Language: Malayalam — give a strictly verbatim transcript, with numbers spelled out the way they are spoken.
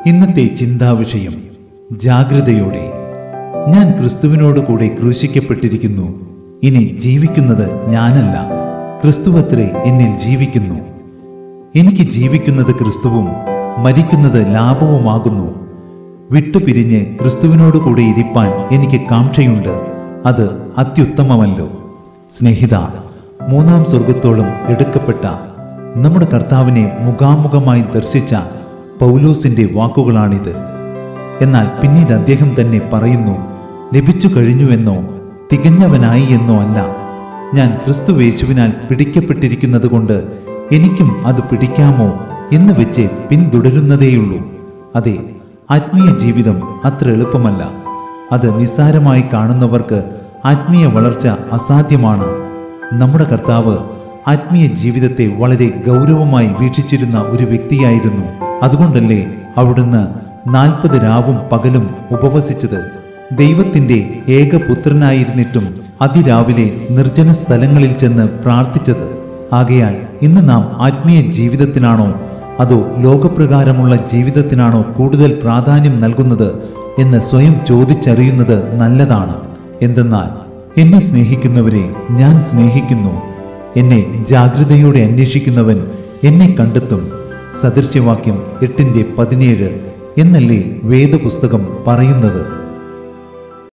ഇന്നത്തെ ചിന്താവിഷയം ജാഗ്രതയോടെ. ഞാൻ ക്രിസ്തുവിനോട് കൂടെ ക്രൂശിക്കപ്പെട്ടിരിക്കുന്നു. ഇനി ജീവിക്കുന്നത് ഞാനല്ല, ക്രിസ്തുവത്രേ എന്നിൽ ജീവിക്കുന്നു. എനിക്ക് ജീവിക്കുന്നത് ക്രിസ്തുവും മരിക്കുന്നത് ലാഭവുമാകുന്നു. വിട്ടുപിരിഞ്ഞ് ക്രിസ്തുവിനോട് കൂടെ ഇരിപ്പാൻ എനിക്ക് കാംക്ഷയുണ്ട്. അത് അത്യുത്തമമല്ലോ. സ്നേഹിത, മൂന്നാം സ്വർഗത്തോളം എടുക്കപ്പെട്ട നമ്മുടെ കർത്താവിനെ മുഖാമുഖമായി ദർശിച്ച പൗലോസിന്റെ വാക്കുകളാണിത്. എന്നാൽ പിന്നീട് അദ്ദേഹം തന്നെ പറയുന്നു, ലഭിച്ചു കഴിഞ്ഞുവെന്നോ തികഞ്ഞവനായി എന്നോ അല്ല, ഞാൻ ക്രിസ്തുവേശുവിനാൽ പിടിക്കപ്പെട്ടിരിക്കുന്നത് കൊണ്ട് എനിക്കും അത് പിടിക്കാമോ എന്ന് വെച്ച് പിന്തുടരുന്നതേയുള്ളൂ. അതെ, ആത്മീയ ജീവിതം അത്ര എളുപ്പമല്ല. അത് നിസ്സാരമായി കാണുന്നവർക്ക് ആത്മീയ വളർച്ച അസാധ്യമാണ്. നമ്മുടെ കർത്താവ് ആത്മീയ ജീവിതത്തെ വളരെ ഗൗരവമായി വീക്ഷിച്ചിരുന്ന ഒരു വ്യക്തിയായിരുന്നു. അതുകൊണ്ടല്ലേ അവിടുന്ന് നാൽപ്പത് രാവും പകലും ഉപവസിച്ചത്. ദൈവത്തിന്റെ ഏകപുത്രനായിരുന്നിട്ടും അതിരാവിലെ നിർജ്ജന സ്ഥലങ്ങളിൽ ചെന്ന് പ്രാർത്ഥിച്ചത്. ആകയാൽ ഇന്ന് നാം ആത്മീയ ജീവിതത്തിനാണോ അതോ ലോകപ്രകാരമുള്ള ജീവിതത്തിനാണോ കൂടുതൽ പ്രാധാന്യം നൽകുന്നത് എന്ന് സ്വയം ചോദിച്ചറിയുന്നത് നല്ലതാണ്. എന്തെന്നാൽ എന്നെ സ്നേഹിക്കുന്നവരെ ഞാൻ സ്നേഹിക്കുന്നു, എന്നെ ജാഗ്രതയോടെ അന്വേഷിക്കുന്നവൻ എന്നെ കണ്ടെത്തും. സദൃശ്യവാക്യം എട്ടിന്റെ പതിനേഴ് എന്നല്ലേ വേദപുസ്തകം പറയുന്നത്.